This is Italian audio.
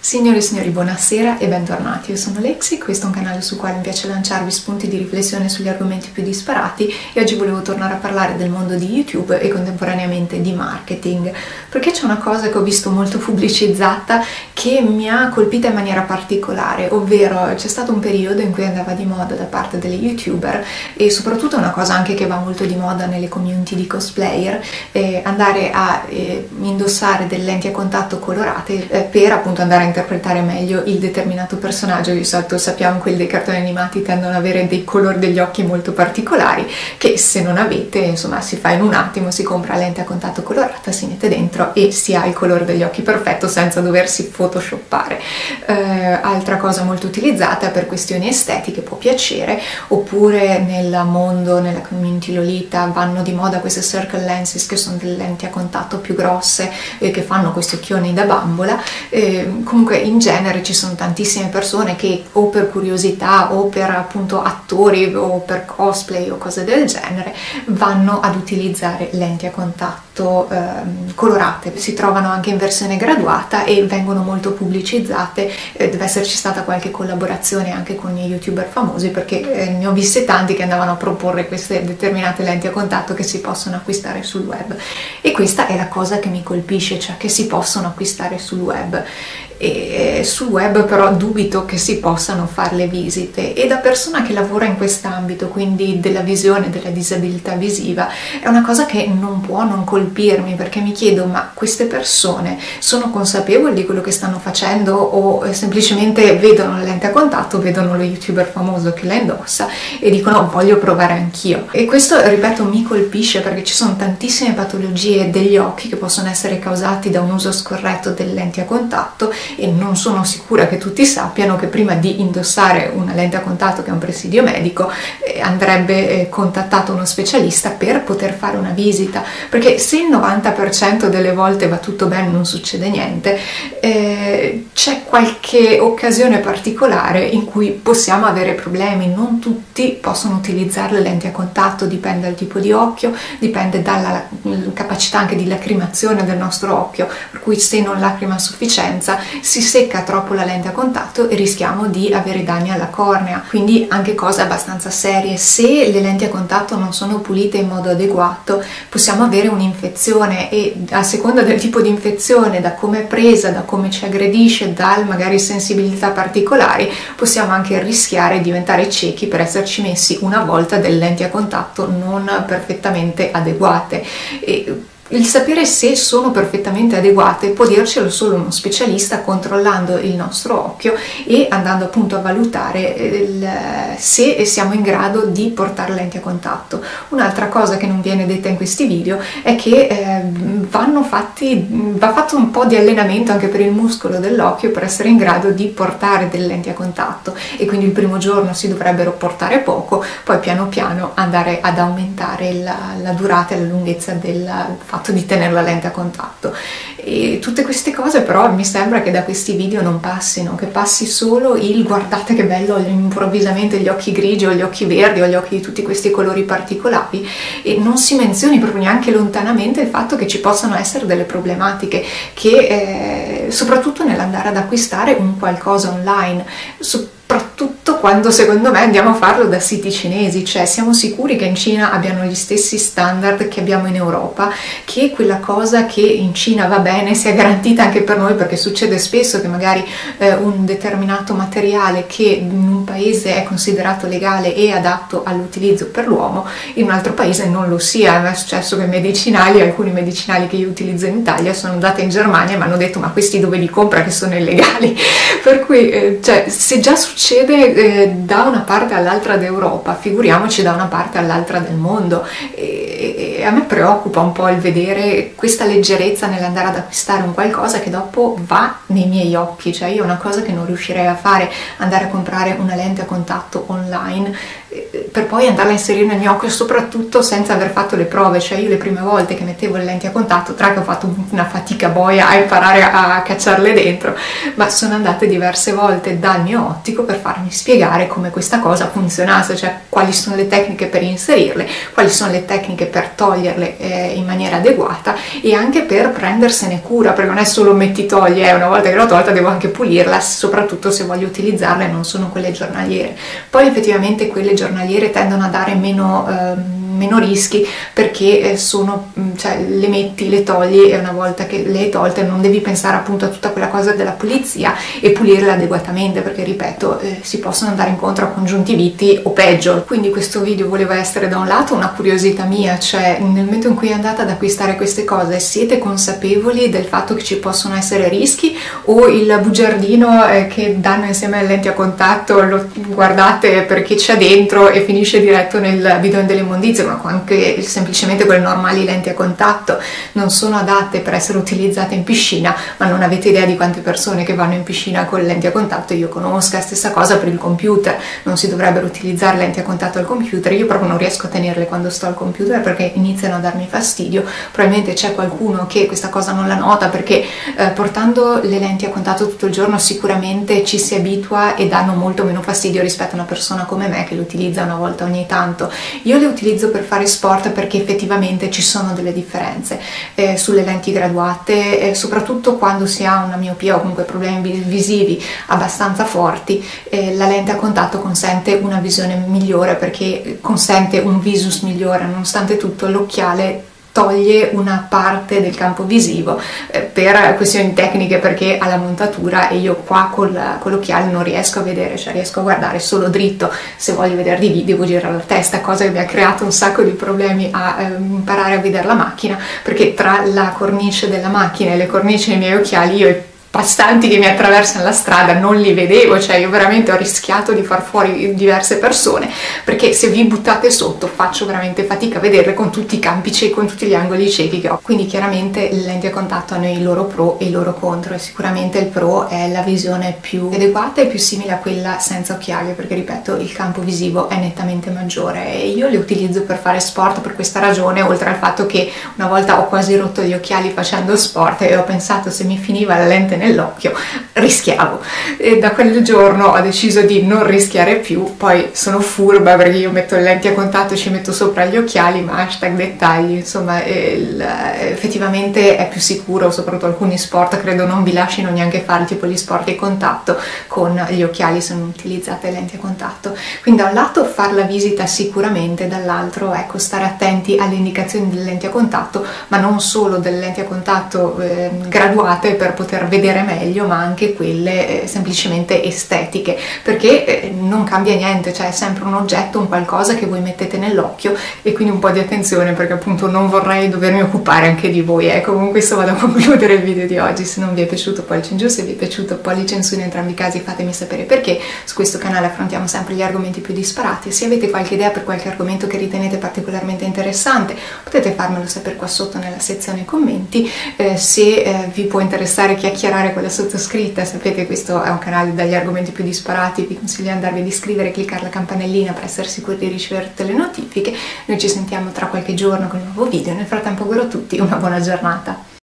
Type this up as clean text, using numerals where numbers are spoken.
Signore e signori, buonasera e bentornati. Io sono Lexi, questo è un canale sul quale mi piace lanciarvi spunti di riflessione sugli argomenti più disparati e oggi volevo tornare a parlare del mondo di YouTube e contemporaneamente di marketing, perché c'è una cosa che ho visto molto pubblicizzata che mi ha colpita in maniera particolare, ovvero c'è stato un periodo in cui andava di moda da parte delle YouTuber e soprattutto una cosa anche che va molto di moda nelle community di cosplayer, andare a indossare delle lenti a contatto colorate per appunto andare a interpretare meglio il determinato personaggio. Di solito sappiamo che quelli dei cartoni animati tendono ad avere dei colori degli occhi molto particolari che se non avete, insomma, si fa in un attimo, si compra lente a contatto colorata, si mette dentro e si ha il colore degli occhi perfetto senza doversi photoshoppare. Altra cosa molto utilizzata per questioni estetiche, può piacere, oppure nel mondo, nella community Lolita vanno di moda queste circle lenses che sono delle lenti a contatto più grosse che fanno questi occhioni da bambola. Comunque in genere ci sono tantissime persone che o per curiosità o per appunto attori o per cosplay o cose del genere vanno ad utilizzare lenti a contatto colorate. Si trovano anche in versione graduata e vengono molto pubblicizzate. Deve esserci stata qualche collaborazione anche con gli youtuber famosi, perché ne ho viste tanti che andavano a proporre queste determinate lenti a contatto che si possono acquistare sul web, e questa è la cosa che mi colpisce, cioè che si possono acquistare sul web. E sul web però dubito che si possano fare le visite, e da persona che lavora in quest'ambito, quindi della visione, della disabilità visiva, è una cosa che non può non colpirmi, perché mi chiedo: ma queste persone sono consapevoli di quello che stanno facendo o semplicemente vedono la lente a contatto, vedono lo youtuber famoso che la indossa e dicono voglio provare anch'io? E questo, ripeto, mi colpisce perché ci sono tantissime patologie degli occhi che possono essere causati da un uso scorretto delle lenti a contatto, e non sono sicura che tutti sappiano che prima di indossare una lente a contatto, che è un presidio medico, andrebbe contattato uno specialista per poter fare una visita, perché se il 90% delle volte va tutto bene, non succede niente, c'è qualche occasione particolare in cui possiamo avere problemi. Non tutti possono utilizzare le lenti a contatto, dipende dal tipo di occhio, dipende dalla capacità anche di lacrimazione del nostro occhio, per cui se non lacrima a sufficienza si secca troppo la lente a contatto e rischiamo di avere danni alla cornea. Quindi anche cose abbastanza serie: se le lenti a contatto non sono pulite in modo adeguato possiamo avere un'infezione, e a seconda del tipo di infezione, da come è presa, da come ci aggredisce, da magari sensibilità particolari, possiamo anche rischiare di diventare ciechi per esserci messi una volta delle lenti a contatto non perfettamente adeguate. E il sapere se sono perfettamente adeguate può dircelo solo uno specialista, controllando il nostro occhio e andando appunto a valutare se siamo in grado di portare lenti a contatto. Un'altra cosa che non viene detta in questi video è che va fatto un po' di allenamento anche per il muscolo dell'occhio per essere in grado di portare delle lenti a contatto, e quindi il primo giorno si dovrebbero portare poco, poi piano piano andare ad aumentare la durata e la lunghezza del fatto di tenere la lente a contatto. E tutte queste cose però mi sembra che da questi video non passino, che passi solo il guardate che bello, improvvisamente gli occhi grigi o gli occhi verdi o gli occhi di tutti questi colori particolari, e non si menzioni proprio neanche lontanamente il fatto che ci possano essere delle problematiche, che soprattutto nell'andare ad acquistare un qualcosa online, soprattutto quando secondo me andiamo a farlo da siti cinesi. Cioè, siamo sicuri che in Cina abbiano gli stessi standard che abbiamo in Europa, che quella cosa che in Cina va bene sia garantita anche per noi? Perché succede spesso che magari un determinato materiale che in un paese è considerato legale e adatto all'utilizzo per l'uomo, in un altro paese non lo sia. È successo che alcuni medicinali che io utilizzo in Italia sono andate in Germania e mi hanno detto: ma questi dove li compra che sono illegali? Per cui cioè, se già succede da una parte all'altra d'Europa, figuriamoci da una parte all'altra del mondo. E a me preoccupa un po' il vedere questa leggerezza nell'andare ad acquistare un qualcosa che dopo va nei miei occhi. Cioè, io è una cosa che non riuscirei a fare, andare a comprare una lente a contatto online per poi andarla a inserire nel mio occhio, soprattutto senza aver fatto le prove. Cioè, io le prime volte che mettevo le lenti a contatto, tra che ho fatto una fatica boia a imparare a cacciarle dentro, ma sono andate diverse volte dal mio ottico per farmi spiegare spiegare come questa cosa funzionasse, cioè quali sono le tecniche per inserirle, quali sono le tecniche per toglierle in maniera adeguata e anche per prendersene cura, perché non è solo metti togli, una volta che l'ho tolta devo anche pulirla, soprattutto se voglio utilizzarle, non sono quelle giornaliere. Poi effettivamente quelle giornaliere tendono a dare meno rischi, perché cioè le metti, le togli e una volta che le hai tolte non devi pensare appunto a tutta quella cosa della pulizia e pulirle adeguatamente, perché ripeto si possono andare incontro a congiuntiviti o peggio. Quindi questo video voleva essere da un lato una curiosità mia, cioè nel momento in cui andate ad acquistare queste cose siete consapevoli del fatto che ci possono essere rischi, o il bugiardino che danno insieme alle lenti a contatto lo guardate perché c'è dentro e finisce diretto nel bidone dell'immondizia, ma anche semplicemente quelle normali lenti a contatto non sono adatte per essere utilizzate in piscina, ma non avete idea di quante persone che vanno in piscina con le lenti a contatto io conosco. Stessa cosa per il computer, non si dovrebbero utilizzare lenti a contatto al computer, io proprio non riesco a tenerle quando sto al computer perché iniziano a darmi fastidio. Probabilmente c'è qualcuno che questa cosa non la nota, perché portando le lenti a contatto tutto il giorno sicuramente ci si abitua e danno molto meno fastidio rispetto a una persona come me che le utilizza una volta ogni tanto. Io le utilizzo per fare sport perché effettivamente ci sono delle differenze sulle lenti graduate, soprattutto quando si ha una miopia o comunque problemi visivi abbastanza forti. La lente a contatto consente una visione migliore, perché consente un visus migliore, nonostante tutto l'occhiale toglie una parte del campo visivo per questioni tecniche, perché ha la montatura e io qua con l'occhiale non riesco a vedere, cioè riesco a guardare solo dritto, se voglio vedere di lì devo girare la testa, cosa che mi ha creato un sacco di problemi a imparare a vedere la macchina, perché tra la cornice della macchina e le cornici dei miei occhiali io passanti che mi attraversano la strada non li vedevo, cioè io veramente ho rischiato di far fuori diverse persone, perché se vi buttate sotto faccio veramente fatica a vederle con tutti i campi ciechi, con tutti gli angoli ciechi che ho. Quindi chiaramente le lenti a contatto hanno i loro pro e i loro contro, e sicuramente il pro è la visione più adeguata e più simile a quella senza occhiali, perché ripeto il campo visivo è nettamente maggiore e io le utilizzo per fare sport per questa ragione, oltre al fatto che una volta ho quasi rotto gli occhiali facendo sport e ho pensato se mi finiva la lente nell'occhio rischiavo, e da quel giorno ho deciso di non rischiare più. Poi sono furba perché io metto le lenti a contatto e ci metto sopra gli occhiali, ma hashtag dettagli, insomma effettivamente è più sicuro, soprattutto alcuni sport credo non vi lasciano neanche fare, tipo gli sport di contatto con gli occhiali se non utilizzate lenti a contatto. Quindi da un lato far la visita sicuramente, dall'altro ecco stare attenti alle indicazioni delle lenti a contatto, ma non solo delle lenti a contatto graduate per poter vedere meglio, ma anche quelle semplicemente estetiche, perché non cambia niente, cioè è sempre un oggetto, un qualcosa che voi mettete nell'occhio, e quindi un po' di attenzione, perché appunto non vorrei dovermi occupare anche di voi. Comunque questo vado a concludere il video di oggi. Se non vi è piaciuto pollice in giù, se vi è piaciuto pollice in su, in entrambi i casi fatemi sapere, perché su questo canale affrontiamo sempre gli argomenti più disparati. Se avete qualche idea per qualche argomento che ritenete particolarmente interessante potete farmelo sapere qua sotto nella sezione commenti. Se vi può interessare chiacchierare con la sottoscritta, sapete questo è un canale dagli argomenti più disparati, vi consiglio di andarvi ad iscrivere e cliccare la campanellina per essere sicuri di ricevere tutte le notifiche. Noi ci sentiamo tra qualche giorno con un nuovo video, nel frattempo auguro a tutti una buona giornata.